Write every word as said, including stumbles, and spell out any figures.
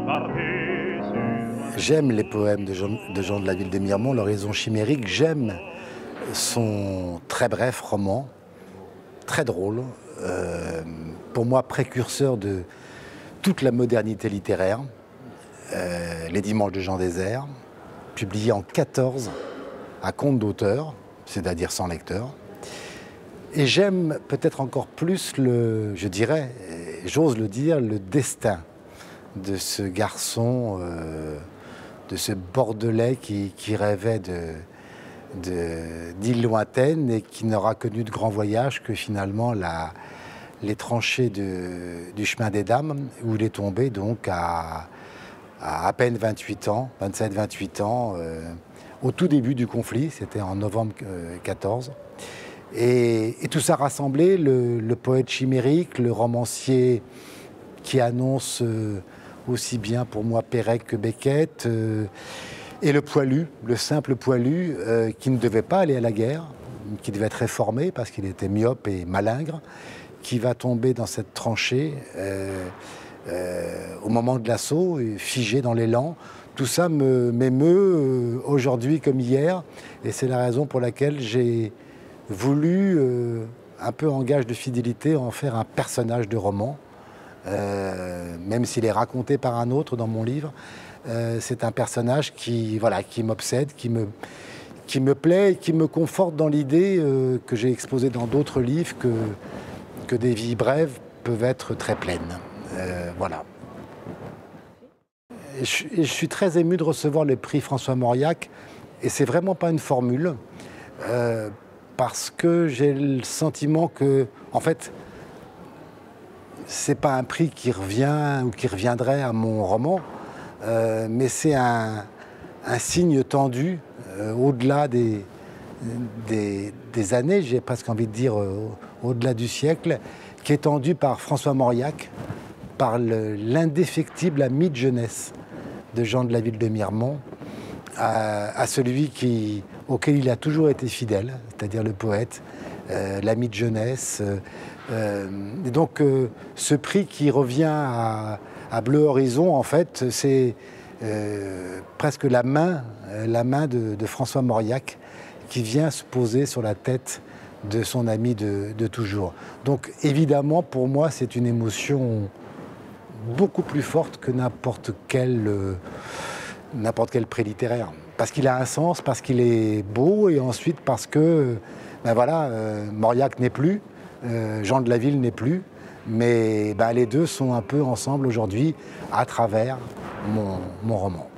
J'aime les poèmes de Jean de, Jean de la Ville de Miremont, l'horizon chimérique. J'aime son très bref roman, très drôle, euh, pour moi précurseur de toute la modernité littéraire, euh, Les Dimanches de Jean Désert, publié en quatorze à compte d'auteur, c'est-à-dire sans lecteur. Et j'aime peut-être encore plus, le, je dirais, j'ose le dire, le destin de ce garçon, euh, de ce Bordelais qui, qui rêvait de, de, d'îles lointaines et qui n'aura connu de grand voyage que finalement la, les tranchées de, du chemin des dames, où il est tombé donc à à, à peine vingt-huit ans, vingt-sept vingt-huit ans, euh, au tout début du conflit, c'était en novembre euh, quatorze. Et, et tout ça rassemblé, le, le poète chimérique, le romancier qui annonce euh, aussi bien pour moi Perec que Beckett, euh, et le poilu, le simple poilu, euh, qui ne devait pas aller à la guerre, qui devait être réformé parce qu'il était myope et malingre, qui va tomber dans cette tranchée euh, euh, au moment de l'assaut, figé dans l'élan. Tout ça me, m'émeut euh, aujourd'hui comme hier, et c'est la raison pour laquelle j'ai voulu, euh, un peu en gage de fidélité, en faire un personnage de roman, euh, même s'il est raconté par un autre dans mon livre. Euh, c'est un personnage qui, voilà, qui m'obsède, qui me, qui me plaît et qui me conforte dans l'idée euh, que j'ai exposée dans d'autres livres que, que des vies brèves peuvent être très pleines. Euh, voilà. Et je, et je suis très ému de recevoir le prix François Mauriac, et c'est vraiment pas une formule, euh, parce que j'ai le sentiment que, en fait, c'est pas un prix qui revient ou qui reviendrait à mon roman, euh, mais c'est un, un signe tendu euh, au-delà des, des, des années, j'ai presque envie de dire euh, au-delà du siècle, qui est tendu par François Mauriac, par le, l'indéfectible ami de jeunesse de Jean de la Ville de Miremont, à, à celui qui, auquel il a toujours été fidèle, c'est-à-dire le poète, euh, l'ami de jeunesse. Euh, euh, et donc euh, ce prix qui revient à, à Bleu Horizon, en fait, c'est euh, presque la main, euh, la main de, de François Mauriac qui vient se poser sur la tête de son ami de, de toujours. Donc évidemment, pour moi, c'est une émotion beaucoup plus forte que n'importe quel, euh, n'importe quel prix littéraire. Parce qu'il a un sens, parce qu'il est beau, et ensuite parce que ben voilà, euh, Mauriac n'est plus, euh, Jean de la Ville n'est plus, mais ben les deux sont un peu ensemble aujourd'hui à travers mon, mon roman.